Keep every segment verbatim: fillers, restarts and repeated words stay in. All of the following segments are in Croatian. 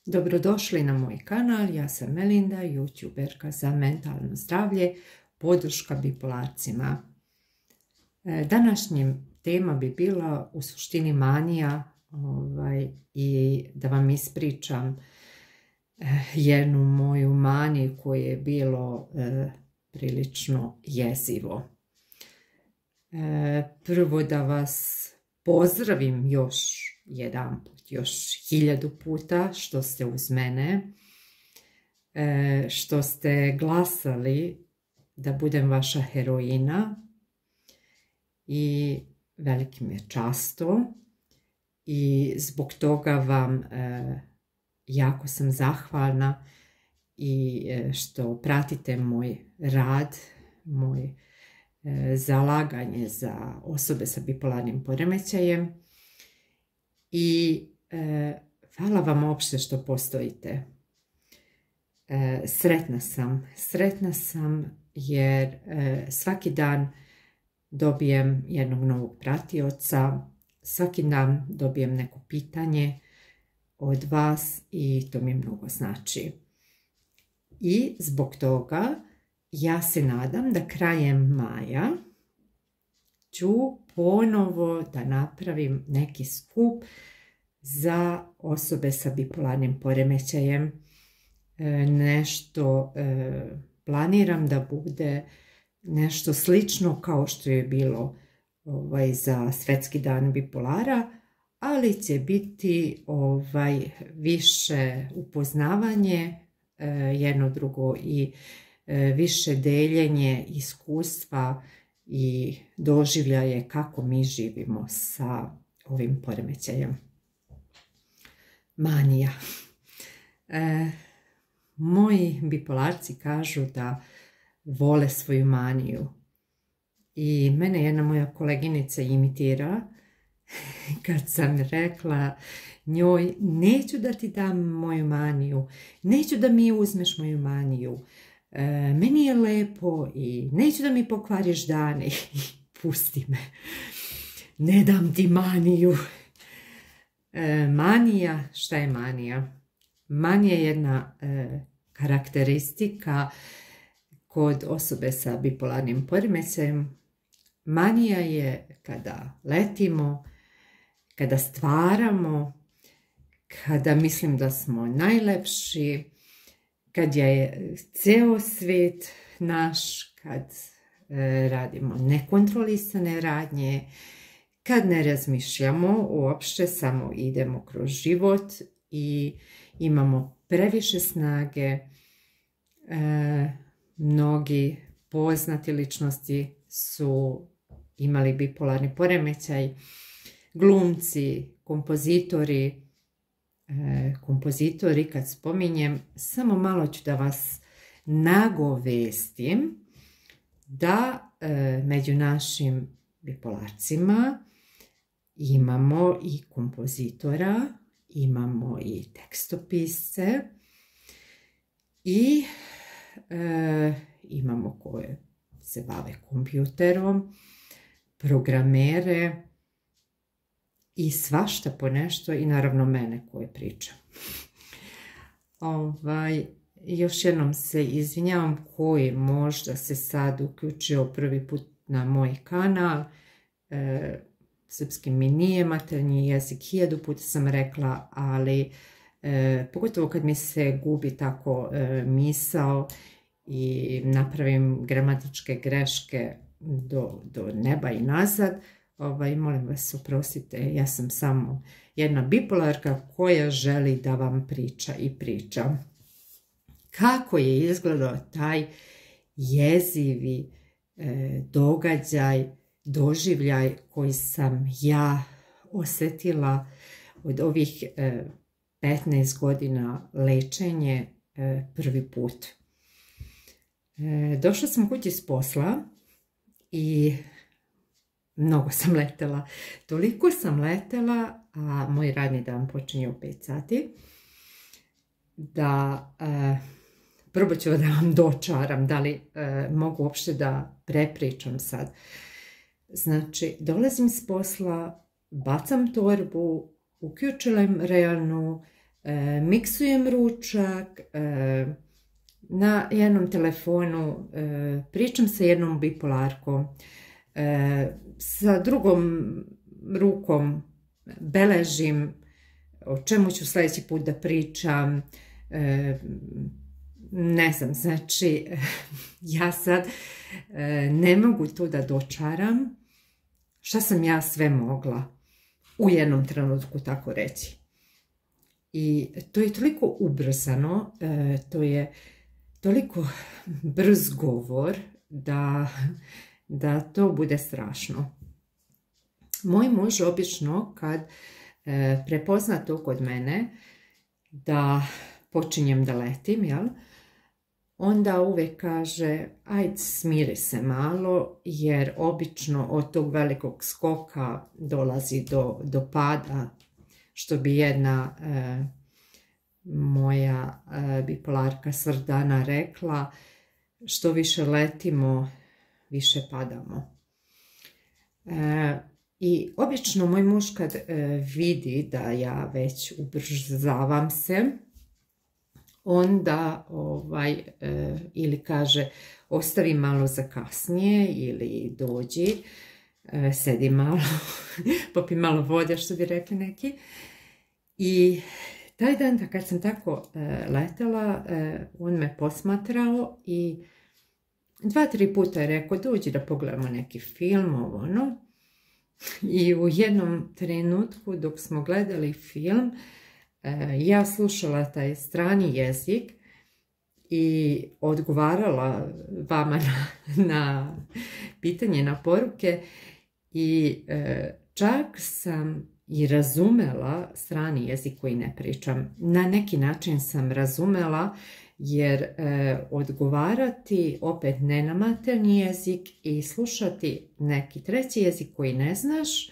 Dobrodošli na moj kanal, ja sam Melinda, youtuberka za mentalno zdravlje, podrška bipolarcima. Današnja tema bi bila u suštini manija ovaj, i da vam ispričam jednu moju maniju koje je bilo eh, prilično jezivo. Eh, prvo da vas pozdravim još jedan put, još hiljadu puta što ste uz mene, eh, što ste glasali da budem vaša heroina i veliki mi je čast to i zbog toga vam eh, jako sam zahvalna i eh, što pratite moj rad, moj eh, zalaganje za osobe sa bipolarnim poremećajem i eh, hvala vam uopšte što postojite. Eh, sretna sam, sretna sam jer eh, svaki dan dobijem jednog novog pratioca, svaki dan dobijem neko pitanje od vas i to mi mnogo znači. I zbog toga ja se nadam da krajem maja ću ponovo da napravim neki skup za osobe sa bipolarnim poremećajem. Nešto planiram da bude nešto slično kao što je bilo ovaj, za Svetski dan bipolara, ali će biti ovaj, više upoznavanje eh, jedno drugo i eh, više deljenje iskustva i doživljaje kako mi živimo sa ovim poremećajem. Manija. Eh, moji bipolarci kažu da vole svoju maniju i mene jedna moja koleginica imitira kad sam rekla njoj neću da ti dam moju maniju, neću da mi uzmeš moju maniju, e, meni je lepo i neću da mi pokvariš dane, pusti me, ne dam ti maniju. E, manija, šta je manija? Manija je jedna e, karakteristika kod osobe sa bipolarnim poremećajem. Manija je kada letimo, kada stvaramo, kada mislim da smo najlepši, kad je ceo svet naš, kad e, radimo nekontrolisane radnje, kad ne razmišljamo uopšte, samo idemo kroz život i imamo previše snage. E, mnogi poznati ličnosti su imali bipolarni poremećaj, glumci, kompozitori, e, kompozitori kad spominjem, samo malo ću da vas nagovestim da e, među našim bipolarcima imamo i kompozitora, imamo i tekstopisce i e, imamo koje se bave kompjuterom, programere i svašta po nešto i naravno mene koje pričam. ovaj, još jednom se izvinjavam koji možda se sad uključio prvi put na moj kanal. E, srpski mi nije maternji jezik, hiljadu puta sam rekla, ali e, pogotovo kad mi se gubi tako e, misao i napravim gramatičke greške do, do neba i nazad, ovaj, molim vas oprostite, ja sam samo jedna bipolarka koja želi da vam priča i priča. Kako je izgledao taj jezivi e, događaj, doživljaj koji sam ja osjetila od ovih e, petnaest godina lečenje e, prvi put. E, došla sam kući s posla i mnogo sam letela. Toliko sam letela, a moj radni dan počinje u pet sati, da e, probat ću da vam dočaram, da li e, mogu uopšte da prepričam sad. Znači, dolazim s posla, bacam torbu, uključujem realnu, e, miksujem ručak, e, na jednom telefonu e, pričam sa jednom bipolarkom, e, sa drugom rukom beležim o čemu ću sljedeći put da pričam, e, ne znam, znači ja sad e, ne mogu to da dočaram šta sam ja sve mogla u jednom trenutku tako reći. I to je toliko ubrzano, e, to je toliko brz govor da, da to bude strašno. Moj muž obično kad e, prepozna to kod mene da počinjem da letim, jel? Onda uvijek kaže, ajde smiri se malo, jer obično od tog velikog skoka dolazi do, do pada, što bi jedna e, moja e, bipolarka Svrdana rekla, što više letimo, više padamo. E, I obično moj muž kad e, vidi da ja već ubrzavam se, onda ovaj, e, ili kaže ostavi malo za kasnije ili dođi, e, sedi malo, popi malo vode, što bi rekli neki. I taj dan kad sam tako e, letela, e, on me posmatrao i dva, tri puta je rekao dođi da pogledamo neki film, ovo ono. I u jednom trenutku dok smo gledali film, ja slušala taj strani jezik i odgovarala vama na, na pitanje, na poruke i čak sam i razumela strani jezik koji ne pričam. Na neki način sam razumela jer e, odgovarati opet ne na maternji jezik i slušati neki treći jezik koji ne znaš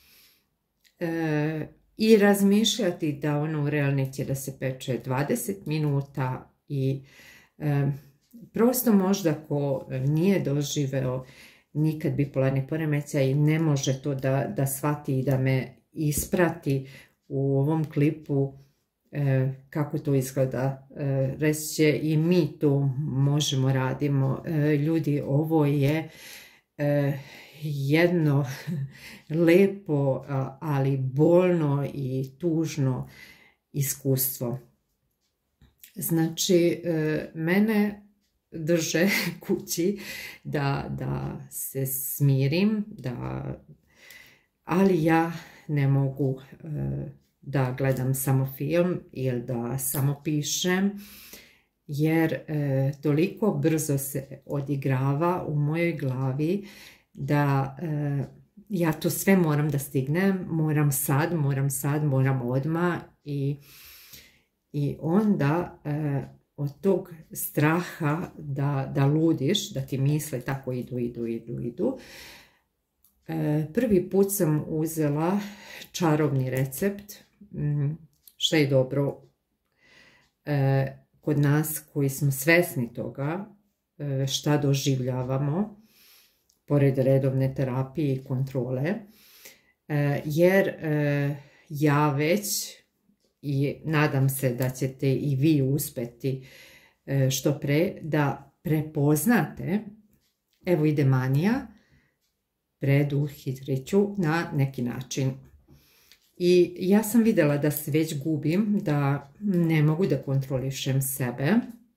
e, i razmišljati da ono u realnici da se peče dvadeset minuta i e, prosto možda ko nije doživeo nikad bipolarni poremećaj ne može to da, da shvati i da me isprati u ovom klipu e, kako to izgleda. E, reći će i mi to možemo, radimo. E, ljudi, ovo je e, jedno lepo, ali bolno i tužno iskustvo. Znači, e, mene drže kući da, da se smirim, da, ali ja ne mogu e, da gledam samo film ili da samo pišem, jer e, toliko brzo se odigrava u mojoj glavi da e, ja to sve moram da stignem, moram sad, moram sad, moram odmah i, i onda e, od tog straha da, da ludiš, da ti misle tako idu, idu, idu, idu. E, prvi put sam uzela čarobni recept, što je dobro e, kod nas koji smo svesni toga e, šta doživljavamo, pored redovne terapije i kontrole, e, jer e, ja već i nadam se da ćete i vi uspjeti e, što pre da prepoznate, evo ide manija, preduhitriću na neki način. I ja sam vidjela da se već gubim, da ne mogu da kontrolišem sebe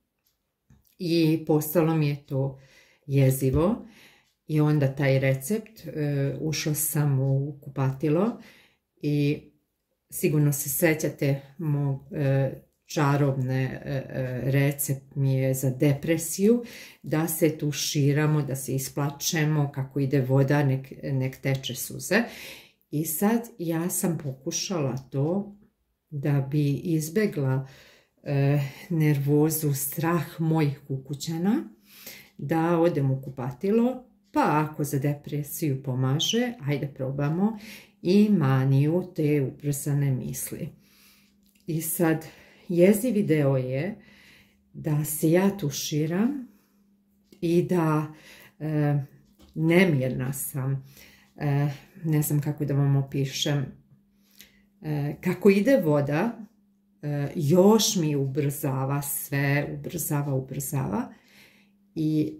i postalo mi je to jezivo. I onda taj recept, e, ušla sam u kupatilo i sigurno se sjećate mog e, čarobne e, recept mi je za depresiju, da se tuširamo, da se isplačemo, kako ide voda, nek, nek teče suze. I sad ja sam pokušala to da bi izbjegla e, nervozu, strah mojih ukućana, da odem u kupatilo, pa ako za depresiju pomaže, ajde probamo i maniju, te ubrzane misli. I sad jezivi deo je da se ja tuširam i da e, nemirna sam. E, ne znam kako da vam opišem. E, kako ide voda, još mi ubrzava sve, ubrzava, ubrzava. I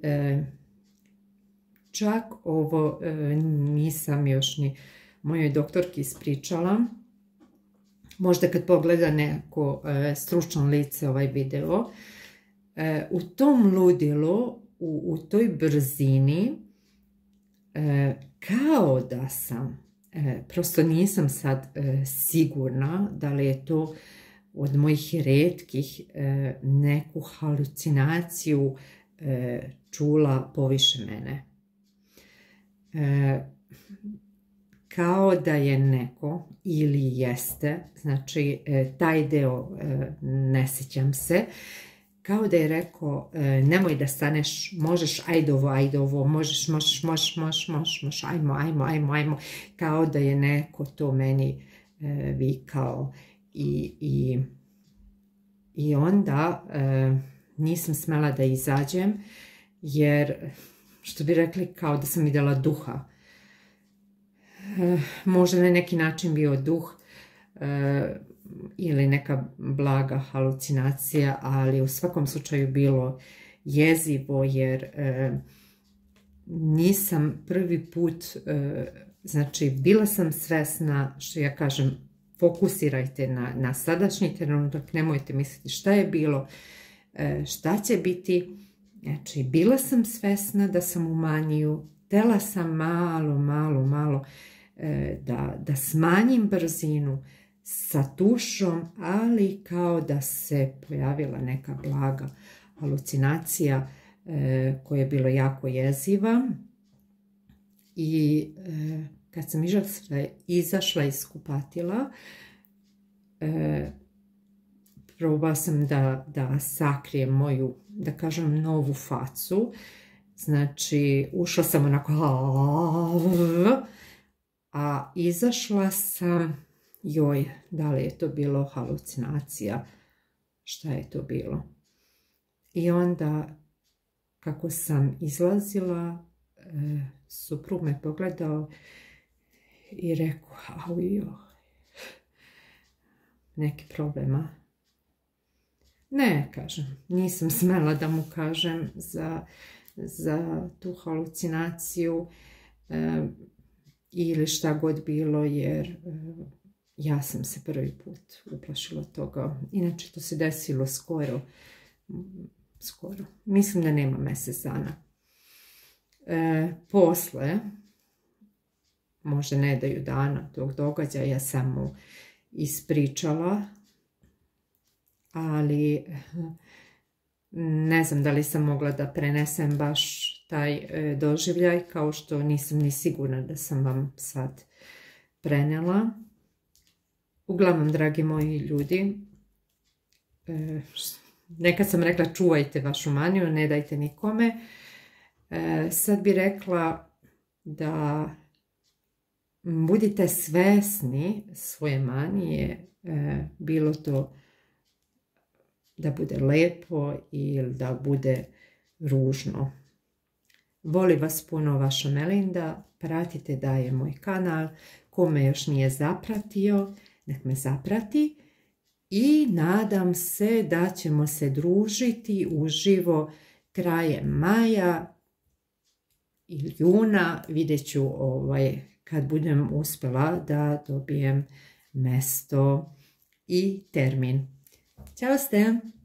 čak ovo nisam još ni mojoj doktorki ispričala. Možda kad pogleda neko stručno lice ovaj video, u tom ludilu, u, u toj brzini, kao da sam, prosto nisam sad sigurna da li je to od mojih retkih neku halucinaciju čula poviše mene. Kao da je neko, ili jeste, znači taj deo ne sjećam se, kao da je rekao nemoj da staneš, možeš, ajde ovo, ajde ovo, možeš, možeš, možeš, možeš, možeš, možeš, ajmo, ajmo, ajmo, ajmo, kao da je neko to meni vikao i, i, i onda nisam smela da izađem, jer, što bi rekli, kao da sam vidjela duha. Možda na neki način bio duh ili neka blaga halucinacija, ali u svakom slučaju bilo jezivo, jer nisam prvi put, znači bila sam svesna, što ja kažem, fokusirajte na, na sadašnji trenutak, nemojte misliti šta je bilo, šta će biti. Znači, bila sam svesna da sam u maniju, htjela sam malo, malo, malo da, da smanjim brzinu sa tušom, ali kao da se pojavila neka blaga halucinacija koja je bila jako jeziva. I kad sam izašla, izašla iz kupatila, probala sam da, da sakrijem moju, da kažem, novu facu. Znači, ušla sam onako, a izašla sam, joj, da li je to bilo halucinacija, šta je to bilo. I onda, kako sam izlazila, suprug me pogledao i rekao, au joj, neki problema. Ne, kažem, nisam smela da mu kažem za, za tu halucinaciju e, ili šta god bilo, jer e, ja sam se prvi put uplašila toga. Inače, to se desilo skoro, skoro, mislim da nema mjesec dana. E, posle, možda ne daju dana tog događaja, ja sam mu ispričala, ali ne znam da li sam mogla da prenesem baš taj doživljaj, kao što nisam ni sigurna da sam vam sad prenela. Uglavnom, dragi moji ljudi, nekad sam rekla čuvajte vašu maniju, ne dajte nikome. Sad bi rekla da budite svesni svoje manije, bilo to da bude lepo ili da bude ružno. Voli vas puno vaša Melinda, pratite dalje moj kanal, kome još nije zapratio, nek me zaprati i nadam se da ćemo se družiti uživo krajem maja ili juna, vidjet ću ovaj, kad budem uspjela da dobijem mesto i termin. Ćao ste!